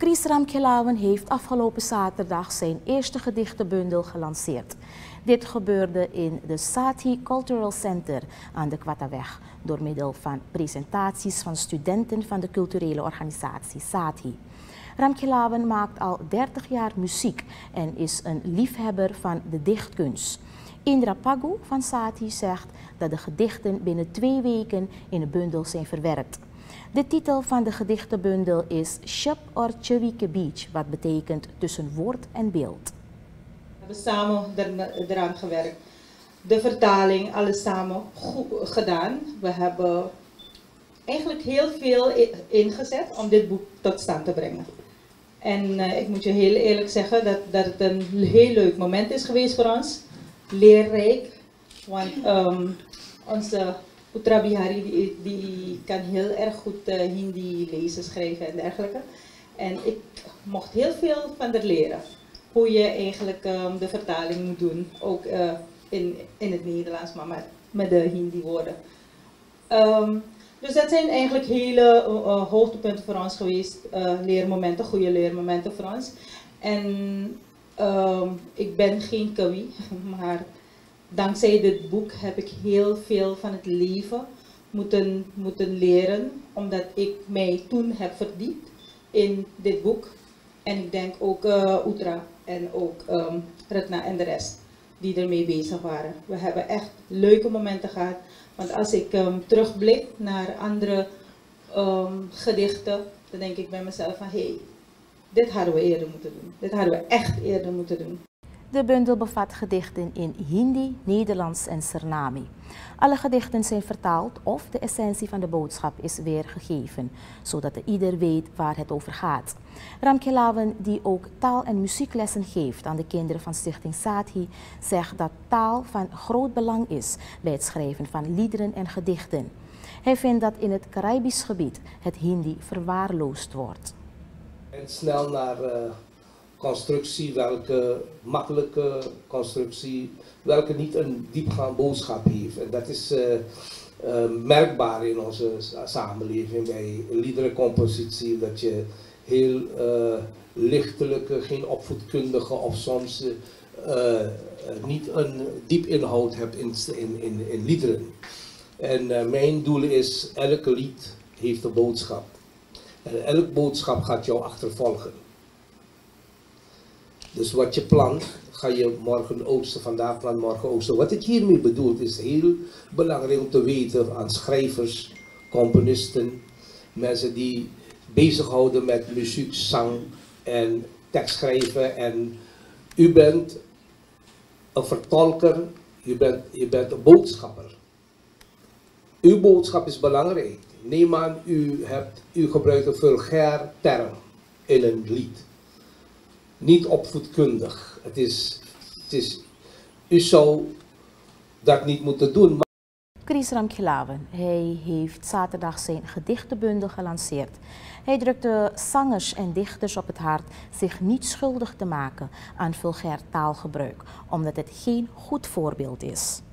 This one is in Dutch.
Chris Ramkelawan heeft afgelopen zaterdag zijn eerste gedichtenbundel gelanceerd. Dit gebeurde in de Sathi Cultural Center aan de Kwattaweg door middel van presentaties van studenten van de culturele organisatie Sathi. Ramkelawan maakt al 30 jaar muziek en is een liefhebber van de dichtkunst. Indra Pagu van Sathi zegt dat de gedichten binnen 2 weken in een bundel zijn verwerkt. De titel van de gedichtenbundel is Shep or Chewike Beach, wat betekent tussen woord en beeld. We hebben samen eraan gewerkt. De vertaling, alles samen goed gedaan. We hebben eigenlijk heel veel ingezet om dit boek tot stand te brengen. En ik moet je heel eerlijk zeggen dat het een heel leuk moment is geweest voor ons. Leerrijk, want onze Putra Bihari die kan heel erg goed Hindi lezen, schrijven en dergelijke. En ik mocht heel veel van haar leren. Hoe je eigenlijk de vertaling moet doen, ook in het Nederlands, maar met de Hindi woorden. Dus dat zijn eigenlijk hele hoogtepunten voor ons geweest, leermomenten, goede leermomenten voor ons. En ik ben geen kawi, maar dankzij dit boek heb ik heel veel van het leven moeten leren, omdat ik mij toen heb verdiept in dit boek. En ik denk ook Utra en ook Ratna en de rest die ermee bezig waren. We hebben echt leuke momenten gehad, want als ik terugblik naar andere gedichten, dan denk ik bij mezelf van hé, dit hadden we eerder moeten doen. Dit hadden we echt eerder moeten doen. De bundel bevat gedichten in Hindi, Nederlands en Suriname. Alle gedichten zijn vertaald of de essentie van de boodschap is weergegeven, zodat ieder weet waar het over gaat. Ramkelawan, die ook taal- en muzieklessen geeft aan de kinderen van Stichting Sathi, zegt dat taal van groot belang is bij het schrijven van liederen en gedichten. Hij vindt dat in het Caribisch gebied het Hindi verwaarloosd wordt. En snel naar constructie, welke makkelijke constructie, welke niet een diepgaande boodschap heeft. En dat is merkbaar in onze samenleving bij liederencompositie, dat je heel lichtelijke, geen opvoedkundige of soms niet een diep inhoud hebt in liederen. En mijn doel is, elke lied heeft een boodschap. En elke boodschap gaat jou achtervolgen. Dus wat je plant, ga je morgen oogsten, vandaag plant, morgen oogsten. Wat ik hiermee bedoel is heel belangrijk om te weten aan schrijvers, componisten, mensen die bezighouden met muziek, zang en tekstschrijven. En u bent een vertolker, je bent een boodschapper. Uw boodschap is belangrijk. Neem aan, u gebruikt een vulgair term in een lied. Niet opvoedkundig. U zou dat niet moeten doen. Chris Ramkelawan, hij heeft zaterdag zijn gedichtenbundel gelanceerd. Hij drukte zangers en dichters op het hart zich niet schuldig te maken aan vulgair taalgebruik, omdat het geen goed voorbeeld is.